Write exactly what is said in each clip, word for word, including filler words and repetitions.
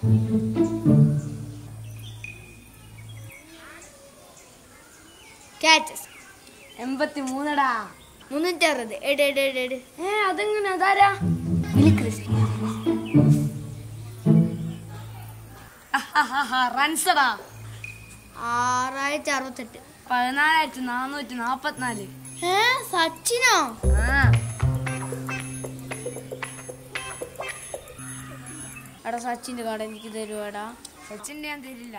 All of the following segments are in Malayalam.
ക്യാച്ചസ് എൺപത്തി മൂന്നടാ. മുന്നൂറ്റി അറുപത്. എട് എട് എട് എട്. ഏ അതെങ്ങനെ അതാരാ? റൺസടാ. ആറായിരത്തി അറുപത്തെട്ട്. പതിനാലായിരത്തി നാനൂറ്റി നാപ്പത്തിനാല്. ഏ സച്ചിനോ? എടാ സച്ചിന്റെ കാർഡ് എനിക്ക് തരുവാടാ. സച്ചിന്റെ ഞാൻ തരില്ല.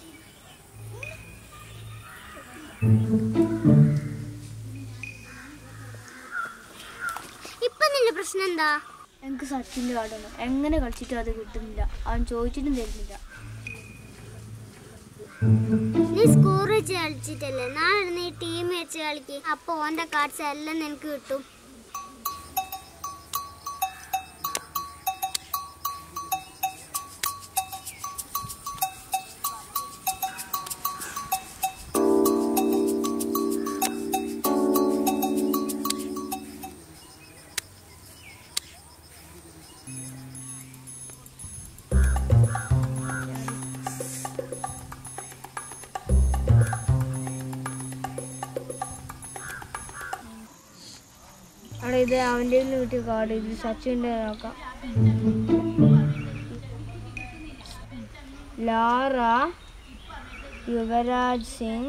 ഇപ്പൊ നിന്റെ പ്രശ്നം എന്താ? എനിക്ക് സച്ചിന്റെ കാർഡാണ്. എങ്ങനെ കളിച്ചിട്ടും അത് കിട്ടുന്നില്ല. അവൻ ചോദിച്ചിട്ടും തരുന്നില്ല. നീ സ്കോർ വെച്ച് കളിച്ചിട്ടല്ലേ? നാളെ നീ ടീം വെച്ച് കളിക്ക്. അപ്പൊ ഓന്റെ കാർഡ്സ് എല്ലാം നിനക്ക് കിട്ടും. അവിടെ ഇത് അവൻ്റെ കിട്ടിയ കാർഡ്. ഇത് സച്ചിൻ്റെ നോക്കാം. ലാറ, യുവരാജ് സിംഗ്,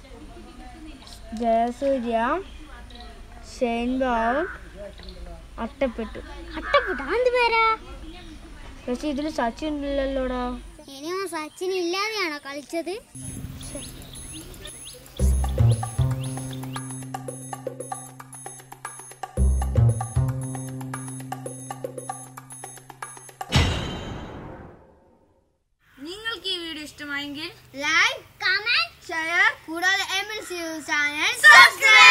ജയസൂര്യ, ഷെയ്ൻ ബൗൾ, അട്ടപ്പെട്ടു. അട്ടപ്പെട്ടു എന്ത് പേരാ? പക്ഷെ ഇതിൽ സച്ചിൻ ഇല്ലല്ലോടാ. ഇനി സച്ചിൻ ഇല്ലാതെയാണോ കളിച്ചത്? നിങ്ങൾക്ക് ഈ വീഡിയോ ഇഷ്ടമായെങ്കിൽ ലൈക്ക്, കമന്റ്, ഷെയർ, കൂടാതെ M L C channel subscribe.